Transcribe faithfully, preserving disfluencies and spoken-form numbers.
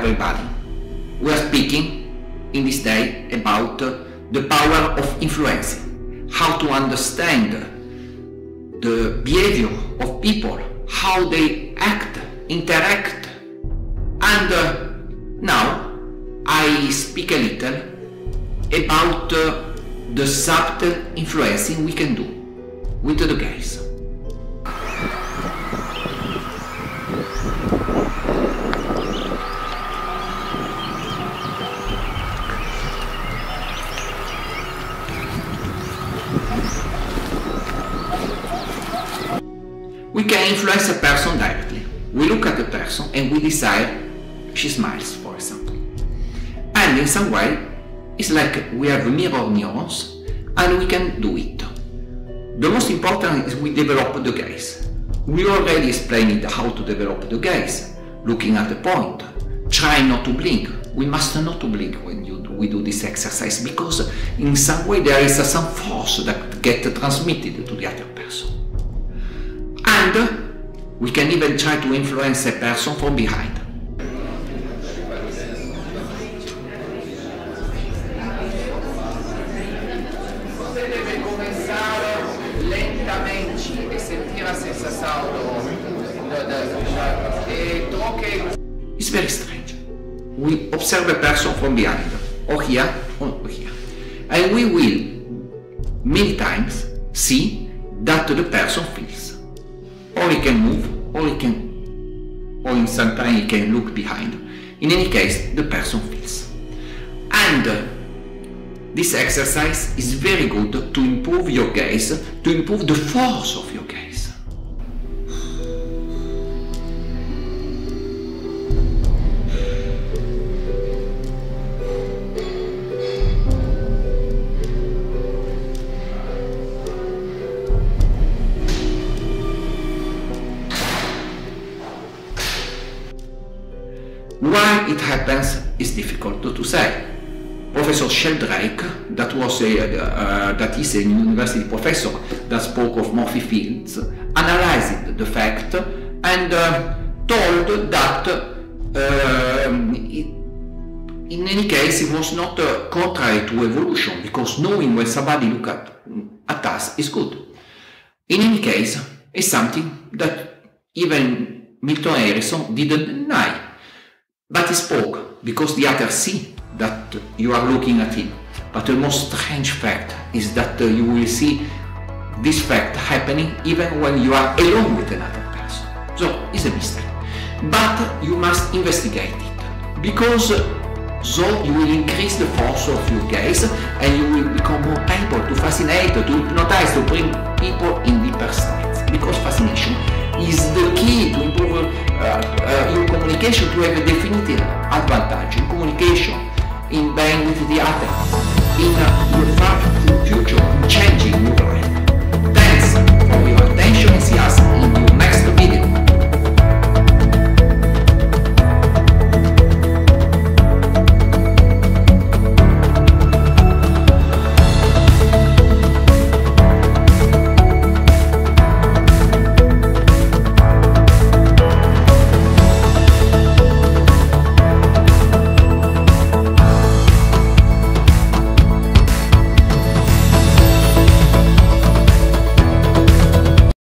everybody. We are speaking in this day about uh, the power of influencing, how to understand the behavior of people, how they act, interact. And uh, now I speak a little about uh, the subtle influencing we can do with the guys. We can influence a person directly. We look at the person and we decide she smiles, for example. And in some way, it's like we have mirror neurons and we can do it. The most important is we develop the gaze. We already explained how to develop the gaze, looking at the point, trying not to blink. We must not to blink when you do, we do this exercise, because in some way there is some force that gets transmitted to the other person. And we can even try to influence a person from behind. Deve começare lentamente e sentire la sensazione e tocche. It's very strange. We observe a person from behind, or here, or here, and we will many times see that the person feels. Or he can move, or he can, or in some time he can look behind. In any case, the person feels. And uh, this exercise is very good to improve your gaze, to improve the force of your gaze. Why it happens is difficult to say. Professor Sheldrake, that was a, uh, that is a university professor that spoke of morphic fields, analyzed the fact and uh, told that uh, it, in any case it was not uh, contrary to evolution, because knowing when somebody look at, at us is good. In any case, it's something that even Milton Erickson didn't deny. But he spoke because the others see that you are looking at him. But the most strange fact is that uh, you will see this fact happening even when you are alone with another person. So it's a mystery. But you must investigate it, because uh, so you will increase the force of your gaze and you will become more able to fascinate, to hypnotize, to bring people in deeper states. Because fascination is the key to improve uh, uh, your communication, to have a definitive advantage in communication, in being with the other, in uh, your future, in changing your life.